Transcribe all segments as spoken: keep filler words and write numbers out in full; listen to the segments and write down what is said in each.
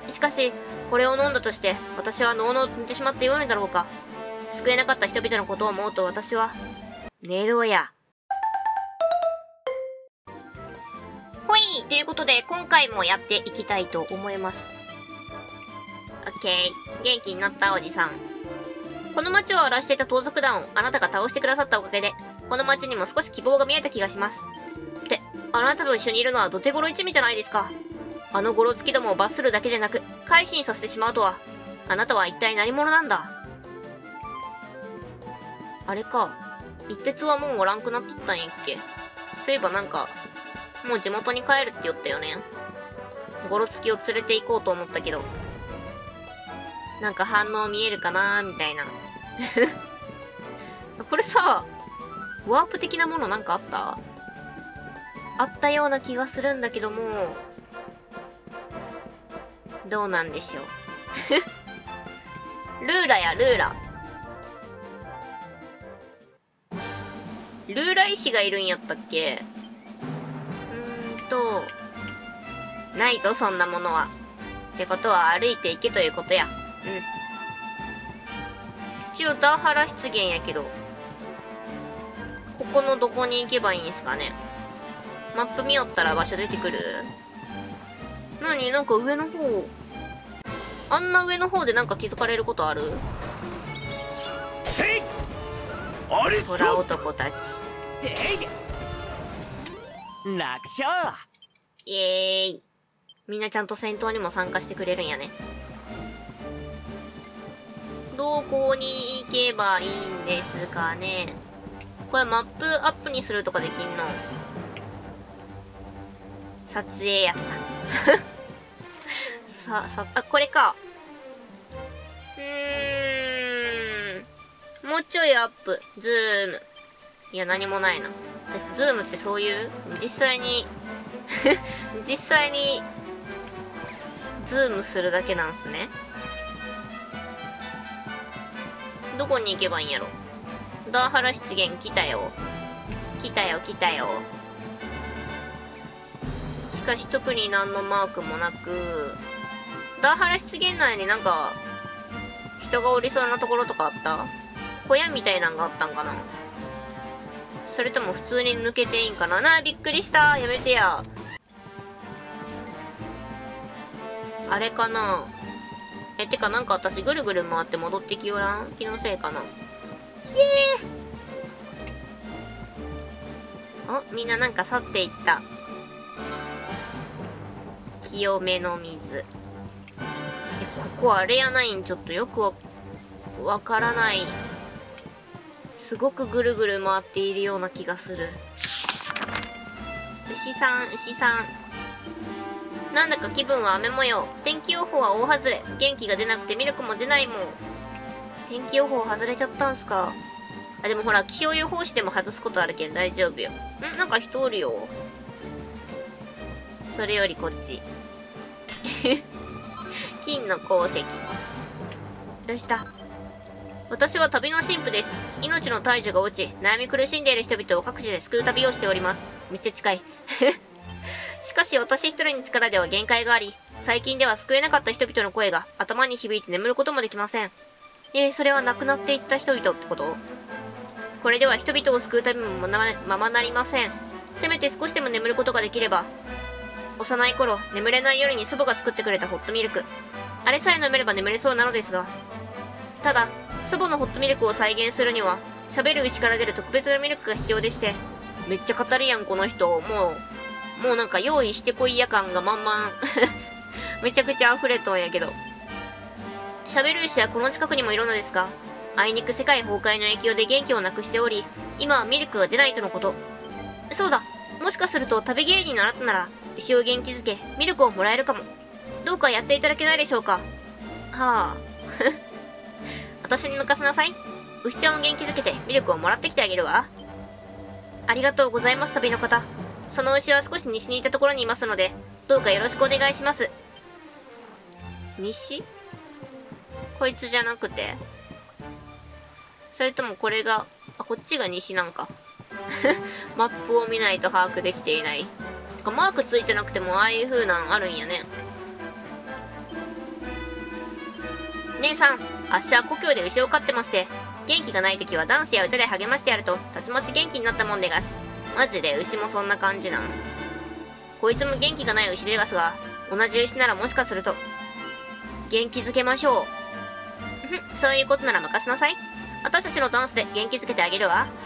しかし、これを飲んだとして、私は脳の寝てしまってよいのだろうか。救えなかった人々のことを思うと私は、寝ろや。ほいということで、今回もやっていきたいと思います。オッケー。元気になったおじさん。この街を荒らしていた盗賊団をあなたが倒してくださったおかげで、この街にも少し希望が見えた気がします。って、あなたと一緒にいるのはどてごろ一味じゃないですか。あのゴロつきどもを罰するだけでなく、改心させてしまうとは、あなたは一体何者なんだ。あれか。一徹はもうおらんくなっとったんやっけ。そういえばなんか、もう地元に帰るって言ったよね。ゴロつきを連れて行こうと思ったけど。なんか反応見えるかなーみたいな。これさ、ワープ的なものなんかあった？あったような気がするんだけども、どうなんでしょう。ルーラやルーラ。ルーラ石がいるんやったっけ？うーんと、ないぞそんなものは。ってことは歩いていけということや。うん。一応ダーハラ湿原やけど、ここのどこに行けばいいんすかね。マップ見よったら場所出てくる？なに？なんか上の方、あんな上の方でなんか気づかれることある？ほら男たち。 楽勝。 イエーイ。みんなちゃんと戦闘にも参加してくれるんやね。どこに行けばいいんですかね。これマップアップにするとかできんの？撮影やった。さ、さ、あ、これか。うーん。もうちょいアップ。ズーム。いや、何もないな。ズームってそういう実際に、実際に、ズームするだけなんすね。どこに行けばいいんやろ。ダーハラ湿原来たよ。来たよ、来たよ。しかし特に何のマークもなく、ダーハラ湿原内になんか、人がおりそうなところとかあった？小屋みたいなんがあったんかな？それとも普通に抜けていいんかな？なあ、びっくりした。やめてや。あれかな？え、てかなんか私ぐるぐる回って戻ってきよらん？気のせいかな？ひえー。お、みんななんか去っていった。清めの水。え、ここあれやないん？ちょっとよくわ、わからない。すごくぐるぐる回っているような気がする。牛さん、牛さん。なんだか気分は雨模様。天気予報は大外れ。元気が出なくてミルクも出ないもん。天気予報外れちゃったんすか。あ、でもほら、気象予報士でも外すことあるけん大丈夫よ。ん？なんか人おるよ。それよりこっち。金の鉱石。どうした？私は旅の神父です。命の大樹が落ち、悩み苦しんでいる人々を各地で救う旅をしております。めっちゃ近い。しかし私一人の力では限界があり、最近では救えなかった人々の声が頭に響いて眠ることもできません。えー、それは亡くなっていった人々ってこと？これでは人々を救う旅もまま、ままなりません。せめて少しでも眠ることができれば。幼い頃、眠れない夜に祖母が作ってくれたホットミルク。あれさえ飲めれば眠れそうなのですが。ただ、祖母のホットミルクを再現するには、喋る牛から出る特別なミルクが必要でして。めっちゃ語るやん、この人。もう、もうなんか用意してこいや感が満々。めちゃくちゃ溢れとんやけど。喋る牛はこの近くにもいるのですが、あいにく世界崩壊の影響で元気をなくしており、今はミルクが出ないとのこと。そうだ、もしかすると旅芸人のあなたなら、牛を元気づけ、ミルクをもらえるかも。どうかやっていただけないでしょうか。はあ。私に任せなさい。牛ちゃんを元気づけてミルクをもらってきてあげるわ。ありがとうございます、旅の方。その牛は少し西にいたところにいますので、どうかよろしくお願いします。西？こいつじゃなくて？それともこれが、あ、こっちが西なんか。マップを見ないと把握できていない。マークついてなくてもああいう風なんあるんやね。 姉さん、あっしは故郷で牛を飼ってまして、元気がない時はダンスや歌で励ましてやると、たちまち元気になったもんでがす。マジで牛もそんな感じなん？こいつも元気がない牛でがすが、同じ牛ならもしかすると、元気づけましょう。ふふ、そういうことなら任せなさい。私たちのダンスで元気づけてあげるわ。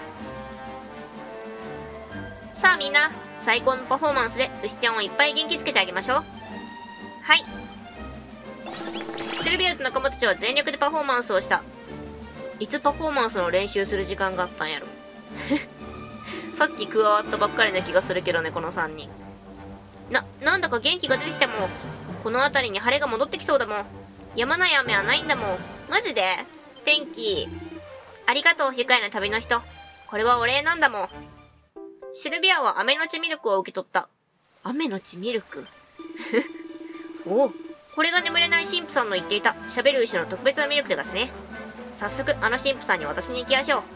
さあみんな、最高のパフォーマンスで牛ちゃんをいっぱい元気づけてあげましょう。はい。シルビアと仲間たちは全力でパフォーマンスをした。いつパフォーマンスの練習する時間があったんやろ。さっき加わったばっかりな気がするけどね、このさんにん。な、なんだか元気が出てきたもん。この辺りに晴れが戻ってきそうだもん。止まない雨はないんだもん。マジで？天気。ありがとう、愉快な旅の人。これはお礼なんだもん。シルビアは雨のちミルクを受け取った。雨のちミルクおお、これが眠れない神父さんの言っていた喋る牛の特別なミルクですね。早速あの神父さんに渡しに行きましょ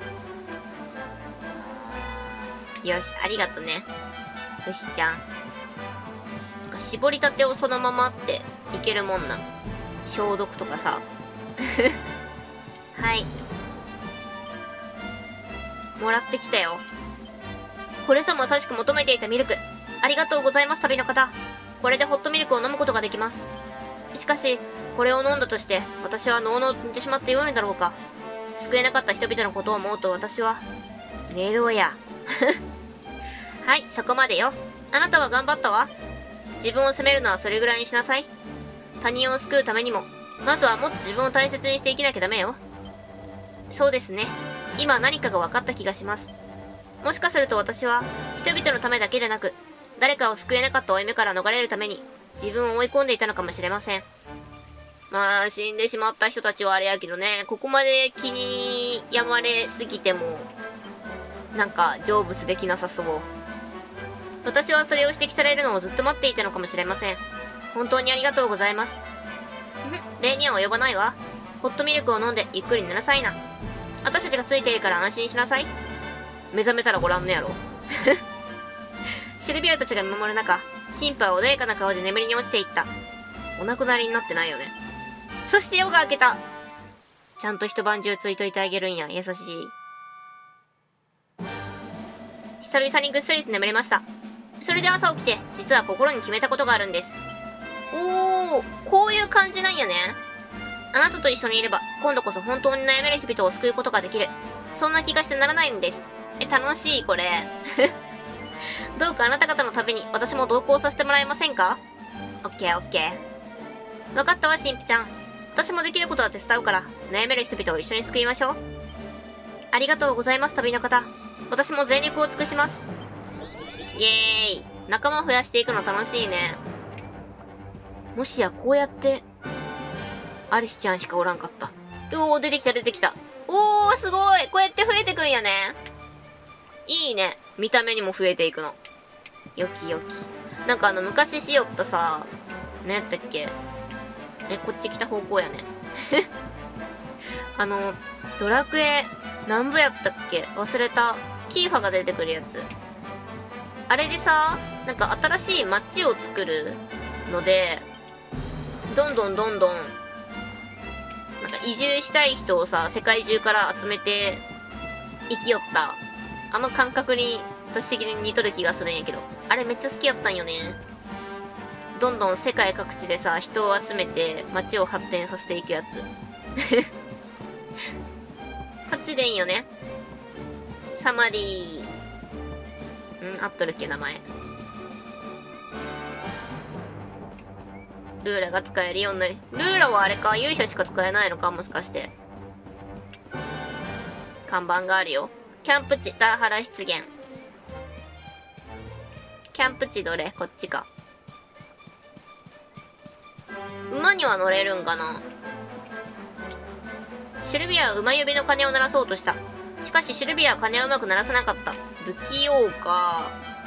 う。よし、ありがとね、牛ちゃん。絞りたてをそのままっていけるもんなん？消毒とかさはい、もらってきたよ。これさまさしく求めていたミルク。ありがとうございます、旅の方。これでホットミルクを飲むことができます。しかし、これを飲んだとして、私はのうのうと寝てしまってよいのだろうか。救えなかった人々のことを思うと私は、寝ろや。はい、そこまでよ。あなたは頑張ったわ。自分を責めるのはそれぐらいにしなさい。他人を救うためにも、まずはもっと自分を大切にして生きなきゃダメよ。そうですね。今何かが分かった気がします。もしかすると私は、人々のためだけでなく、誰かを救えなかった負い目から逃れるために、自分を追い込んでいたのかもしれません。まあ、死んでしまった人たちはあれやけどね、ここまで気に病まれすぎても、なんか成仏できなさそう。私はそれを指摘されるのをずっと待っていたのかもしれません。本当にありがとうございます。礼には及ばないわ。ホットミルクを飲んでゆっくり寝なさいな。私たちがついているから安心しなさい。目覚めたらご覧のやろ。シルビアたちが見守る中、神父は穏やかな顔で眠りに落ちていった。お亡くなりになってないよね。そして夜が明けた。ちゃんと一晩中ついといてあげるんや。優しい。久々にぐっすりと眠れました。それで朝起きて、実は心に決めたことがあるんです。おー、こういう感じなんやね。あなたと一緒にいれば、今度こそ本当に悩める人々を救うことができる。そんな気がしてならないんです。え、楽しい、これ。どうかあなた方の旅に私も同行させてもらえませんか？オッケーオッケー。わかったわ、神父ちゃん。私もできることは手伝うから、悩める人々を一緒に救いましょう。ありがとうございます、旅の方。私も全力を尽くします。イエーイ。仲間を増やしていくの楽しいね。もしやこうやって、アリスちゃんしかおらんかった。おー、出てきた出てきた。おー、すごい。こうやって増えてくんやね。いいね。見た目にも増えていくの。よきよき。なんかあの、昔しよったさ、何やったっけ？え、こっち来た方向やね。あの、ドラクエ、なんぼやったっけ？忘れた。キーファが出てくるやつ。あれでさ、なんか新しい街を作るので、どんどんどんどん、なんか移住したい人をさ、世界中から集めて、生きよった。あの感覚に、私的に似とる気がするんやけど。あれめっちゃ好きやったんよね。どんどん世界各地でさ、人を集めて、街を発展させていくやつ。こっちでいいよね。サマリー。ん、合っとるっけ、名前。ルーラが使えるようになり。ルーラはあれか、勇者しか使えないのか、もしかして。看板があるよ。キャンプ地、ダーハラ湿原。キャンプ地どれ？こっちか。馬には乗れるんかな？シルビアは馬指の鐘を鳴らそうとした。しかしシルビアは鐘をうまく鳴らせなかった。不器用か。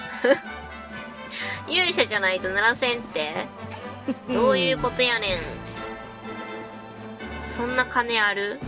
勇者じゃないと鳴らせんって？どういうことやねん。そんな鐘ある？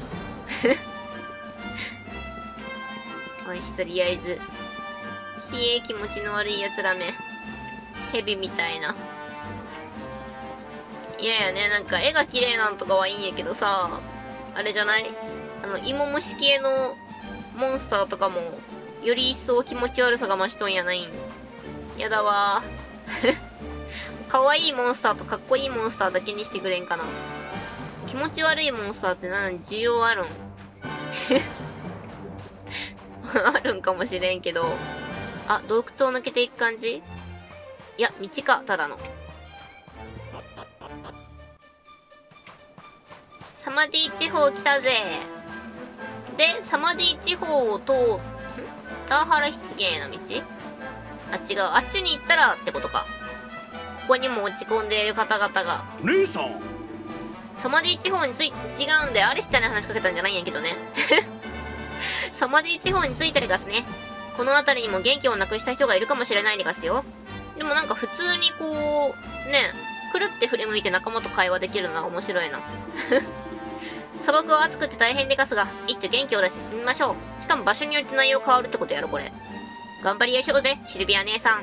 よし、とりあえず。ひえ、気持ちの悪い奴らめ。蛇みたいな。よいやいやね、なんか絵が綺麗なんとかはいいんやけどさ、あれじゃない？あの、芋虫系のモンスターとかも、より一層気持ち悪さが増しとんやないん。やだわー。可愛いモンスターとかっこいいモンスターだけにしてくれんかな。気持ち悪いモンスターって何？需要あるん？あるんかもしれんけど。あ、洞窟を抜けていく感じ？いや、道か、ただの。サマディ地方来たぜ。で、サマディ地方を通、ん？ダーハラ湿原の道？あ、違う。あっちに行ったらってことか。ここにも落ち込んでいる方々が。 姉さん。 サマディ地方につい、違うんで、アリスちゃんに話しかけたんじゃないんやけどね。サマディ地方に着いたりがすね。この辺りにも元気をなくした人がいるかもしれないでがすよ。でもなんか普通にこう、ね、くるって振り向いて仲間と会話できるのは面白いな。砂漠は暑くて大変でがすが、一丁元気を出して進みましょう。しかも場所によって内容変わるってことやろ、これ。頑張りやしょうぜ、シルビア姉さん。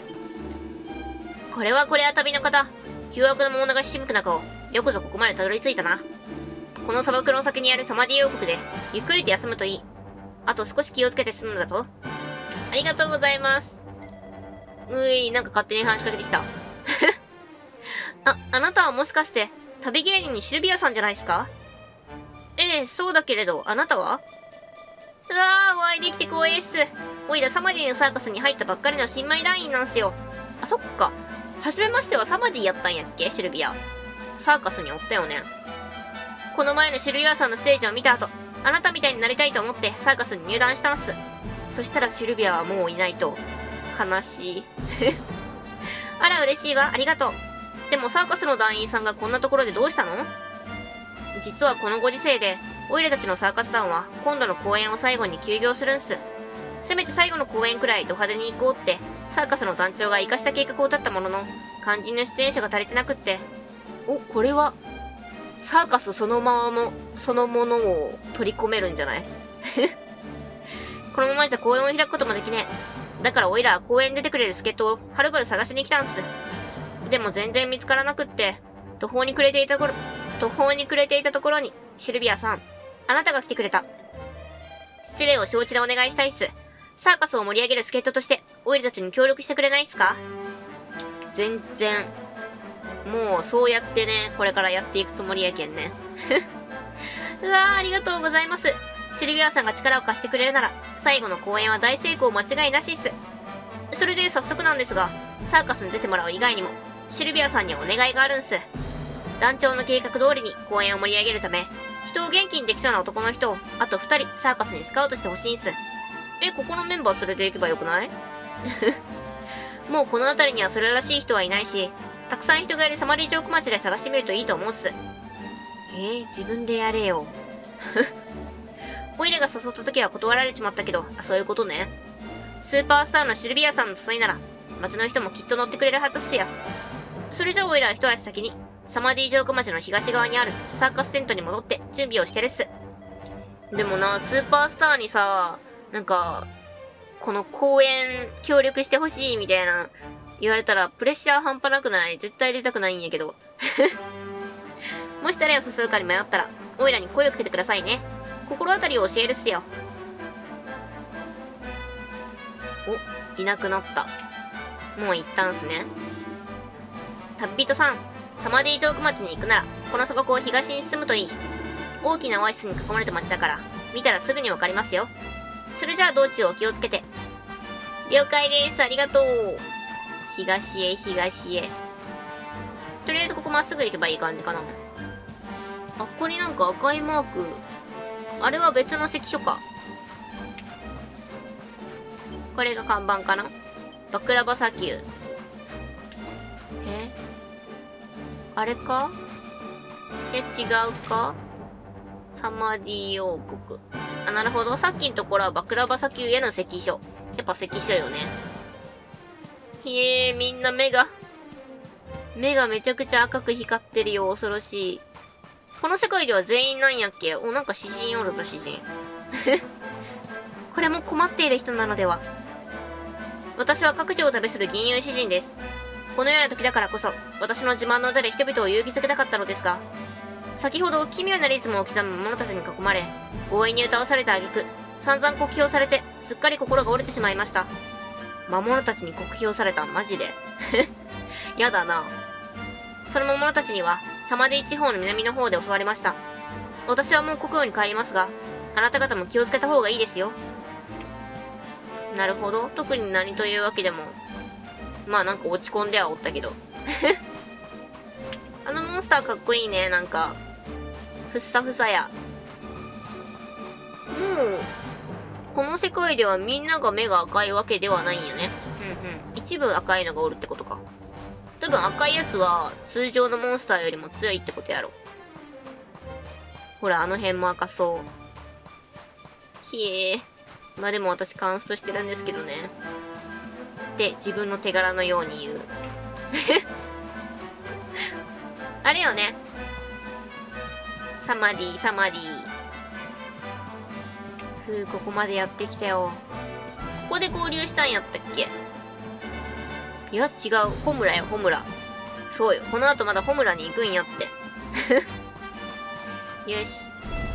これはこれは旅の方。凶悪な魔物がひしむく中を、よくぞここまでたどり着いたな。この砂漠の先にあるサマディ王国で、ゆっくりと休むといい。あと少し気をつけて済むんだぞ。ありがとうございます。うい、なんか勝手に話しかけてきた。あ、あなたはもしかして、旅芸人にシルビアさんじゃないですか？ええ、そうだけれど、あなたは？うわー、お会いできて光栄っす。おいらサマディのサーカスに入ったばっかりの新米団員なんすよ。あ、そっか。はじめましてはサマディやったんやっけ、シルビア。サーカスにおったよね。この前のシルビアさんのステージを見た後、あなたみたいになりたいと思ってサーカスに入団したんす。そしたらシルビアはもういないと。悲しい。あら、嬉しいわ。ありがとう。でもサーカスの団員さんがこんなところでどうしたの？実はこのご時世で、オイラたちのサーカス団は今度の公演を最後に休業するんす。せめて最後の公演くらいド派手に行こうって、サーカスの団長が活かした計画を立ったものの、肝心の出演者が足りてなくって。お、これは、サーカスそのままも、そのものを取り込めるんじゃない？このままじゃ公演を開くこともできねえ。だからオイラは公演に出てくれる助っ人をはるばる探しに来たんす。でも全然見つからなくって、途方に暮れていた頃、途方に暮れていたところに、シルビアさん、あなたが来てくれた。失礼を承知でお願いしたいっす。サーカスを盛り上げる助っ人として、オイラたちに協力してくれないっすか？全然。もう、そうやってね、これからやっていくつもりやけんね。うわー、ありがとうございます。シルビアさんが力を貸してくれるなら、最後の公演は大成功間違いなしっす。それで早速なんですが、サーカスに出てもらう以外にも、シルビアさんにはお願いがあるんす。団長の計画通りに公演を盛り上げるため、人を元気にできそうな男の人を、あと二人、サーカスにスカウトしてほしいんす。え、ここのメンバー連れて行けばよくない？もうこの辺りにはそれらしい人はいないし、たくさん人がいるサマリージョーク町で探してみるといいと思うっす。えー、自分でやれよ。オイラが誘った時は断られちまったけど、そういうことね。スーパースターのシルビアさんの誘いなら、町の人もきっと乗ってくれるはずっすよ。それじゃあオイラは一足先に、サマディジョーク町の東側にあるサーカステントに戻って準備をしてるっす。でもな、スーパースターにさ、なんか、この公演協力してほしいみたいな言われたらプレッシャー半端なくない？絶対出たくないんやけど。もし誰を誘うかに迷ったら、オイラに声をかけてくださいね。心当たりを教えるっすよ。お、いなくなった。もう行ったんすね。旅人さん、サマディジョーク町に行くなら、この砂漠を東に進むといい。大きなオアシスに囲まれた町だから、見たらすぐにわかりますよ。それじゃあ道中お気をつけて。了解です。ありがとう。東へ東へ。とりあえずここまっすぐ行けばいい感じかな。あ、ここになんか赤いマーク。あれは別の関所か。これが看板かな。バクラバ砂丘。え？あれか？え、違うか？サマディ王国。あ、なるほど。さっきのところはバクラバ砂丘への関所。やっぱ関所よね。へえ、みんな目が、目がめちゃくちゃ赤く光ってるよ。恐ろしい。この世界では全員なんやっけ？お、なんか詩人おるぞ、詩人。これも困っている人なのでは。私は各地を旅する銀融詩人です。 このような時だからこそ、私の自慢の歌で人々を勇気づけたかったのですが、先ほど奇妙なリズムを刻む者たちに囲まれ、強引に歌わされた挙句、散々酷評されて、すっかり心が折れてしまいました。魔物たちに酷評された、マジで。やだな。その魔物たちには、サマディ地方の南の方で襲われました。私はもう国王に帰りますが、あなた方も気をつけた方がいいですよ。なるほど。特に何というわけでも。まあなんか落ち込んではおったけど。あのモンスターかっこいいね。なんか、ふっさふさや。もう、この世界ではみんなが目が赤いわけではないんやね。うんうん。一部赤いのがおるってことか。多分赤いやつは通常のモンスターよりも強いってことやろ。ほら、あの辺も赤そう。ひえ。まあでも私カンストしてるんですけどね。って自分の手柄のように言う。あれよね。サマディ、サマディ。ふう、ここまでやってきたよ。ここで合流したんやったっけ？いや、違う。ホムラよ、ホムラ。そうよ。この後まだホムラに行くんやって。よし。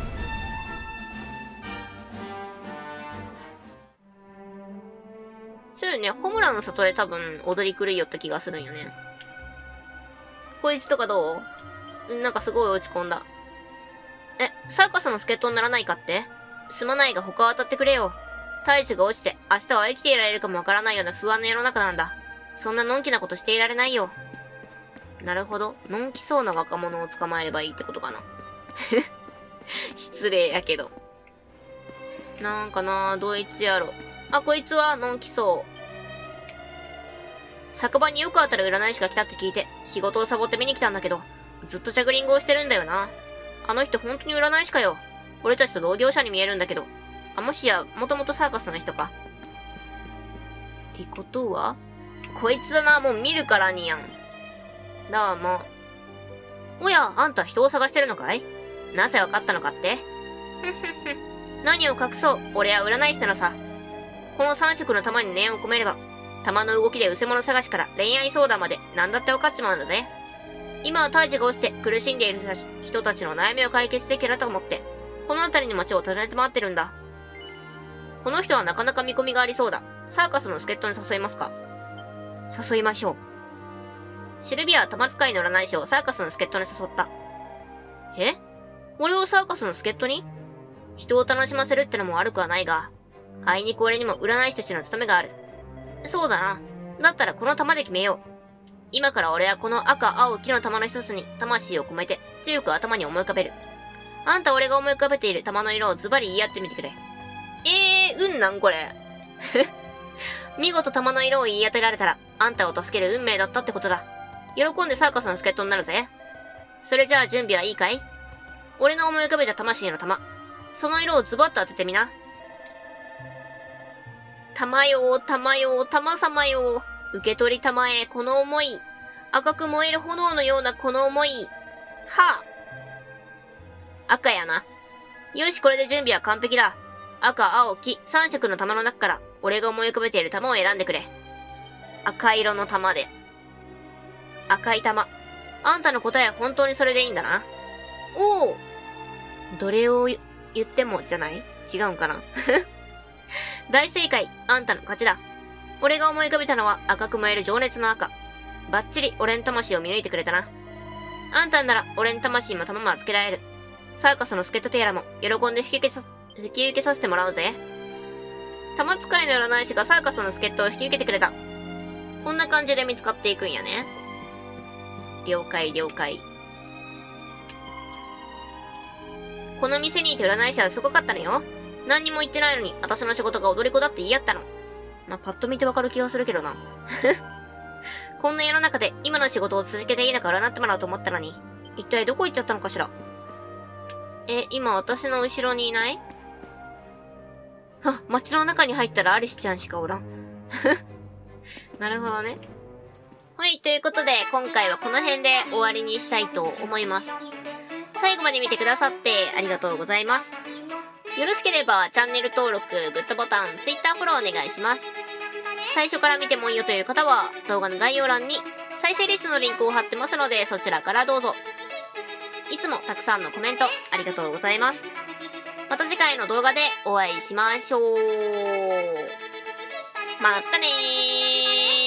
そうよね。ホムラの里へ多分踊り狂いよった気がするんよね。こいつとかどう？なんかすごい落ち込んだ。え、サーカスの助っ人にならないかって？すまないが他を当たってくれよ。大地が落ちて明日は生きていられるかもわからないような不安の世の中なんだ。そんなのんきなことしていられないよ。なるほど。のんきそうな若者を捕まえればいいってことかな。失礼やけど。なんかな、どいつやろ。あ、こいつはのんきそう。昨晩によく当たる占い師が来たって聞いて、仕事をサボって見に来たんだけど、ずっとジャグリングをしてるんだよな。あの人本当に占い師かよ。俺たちと同業者に見えるんだけど。あ、もしや、もともとサーカスの人か。ってことはこいつだな、もう見るからにやん。どうも。おや、あんた人を探してるのかい？なぜわかったのかって？ふんふんふん。何を隠そう、俺は占い師なのさ。この三色の玉に念を込めれば、玉の動きで失せ物探しから恋愛相談まで何だってわかっちまうんだぜ。今は大地が落ちて苦しんでいる人たちの悩みを解決できると思って、この辺りの街を訪ねて回ってるんだ。この人はなかなか見込みがありそうだ。サーカスの助っ人に誘いますか？誘いましょう。シルビアは玉使いの占い師をサーカスの助っ人に誘った。え？俺をサーカスの助っ人に？人を楽しませるってのも悪くはないが、あいにく俺にも占い師としての務めがある。そうだな。だったらこの玉で決めよう。今から俺はこの赤、青、黄の玉の一つに魂を込めて強く頭に思い浮かべる。あんた俺が思い浮かべている玉の色をズバリ言い合ってみてくれ。えー、うんなんこれ。見事玉の色を言い当てられたら、あんたを助ける運命だったってことだ。喜んでサーカスの助っ人になるぜ。それじゃあ準備はいいかい？俺の思い浮かべた魂の玉。その色をズバッと当ててみな。玉よ、玉よ、玉様よ。受け取り玉へ、この思い。赤く燃える炎のようなこの思い。はあ。赤やな。よし、これで準備は完璧だ。赤、青、黄、三色の玉の中から、俺が思い浮かべている玉を選んでくれ。赤色の玉で。赤い玉。あんたの答えは本当にそれでいいんだな。おお。どれを言ってもじゃない？違うんかな大正解。あんたの勝ちだ。俺が思い浮かべたのは赤く燃える情熱の赤。バッチリ俺の魂を見抜いてくれたな。あんたなら俺の魂も玉も預けられる。サーカスの助っ人ティアラも喜んで引き受けさ、引き受けさせてもらうぜ。玉使いの占い師がサーカスの助っ人を引き受けてくれた。こんな感じで見つかっていくんやね。了解了解。この店にいて占い師はすごかったのよ。何にも言ってないのに、私の仕事が踊り子だって言い合ったの。まあ、パッと見てわかる気がするけどな。こんな世の中で今の仕事を続けていいのか占ってもらおうと思ったのに、一体どこ行っちゃったのかしら。え、今私の後ろにいない？あ、街の中に入ったらアリスちゃんしかおらん。なるほどね。はい、ということで、今回はこの辺で終わりにしたいと思います。最後まで見てくださってありがとうございます。よろしければチャンネル登録、グッドボタン、Twitter フォローお願いします。最初から見てもいいよという方は動画の概要欄に再生リストのリンクを貼ってますので、そちらからどうぞ。いつもたくさんのコメントありがとうございます。また次回の動画でお会いしましょう。またねー。